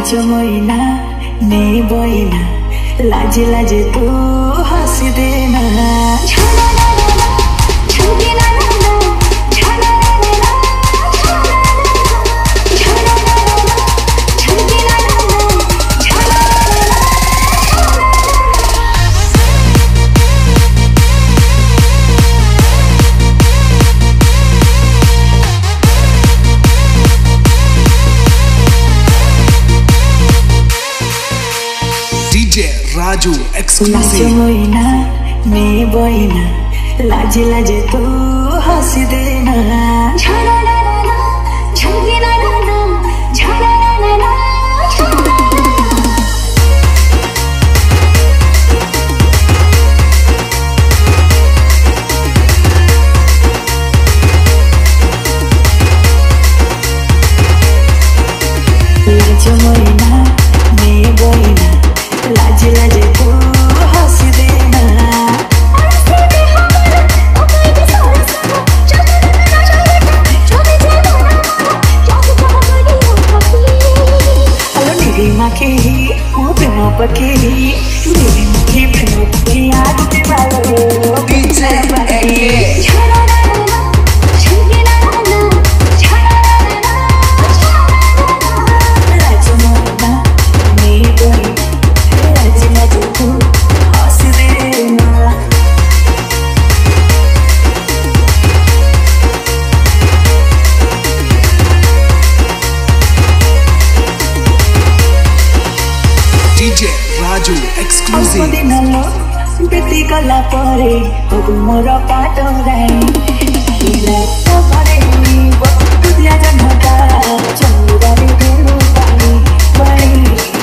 Lajo Moina ने बोइना लाजे लाजे तू हंसी देना राजू एक्सक्लूसिव लाजो मोइना ने बोइना लाजे लाजे तू हंसी देना लाजो मोइना ने बोइना लाजे लाजे तू हंसी देना हेलो निरी माखे ओ प्रेम पके निरी माखे प्रेम पके आज के बालो पीछे राजू एक्सक्लूसिव बेटी गला परे अब मोर पाट राई इला तो परे दुनिया जनता चंदुरानी फेरू पानी बड़ी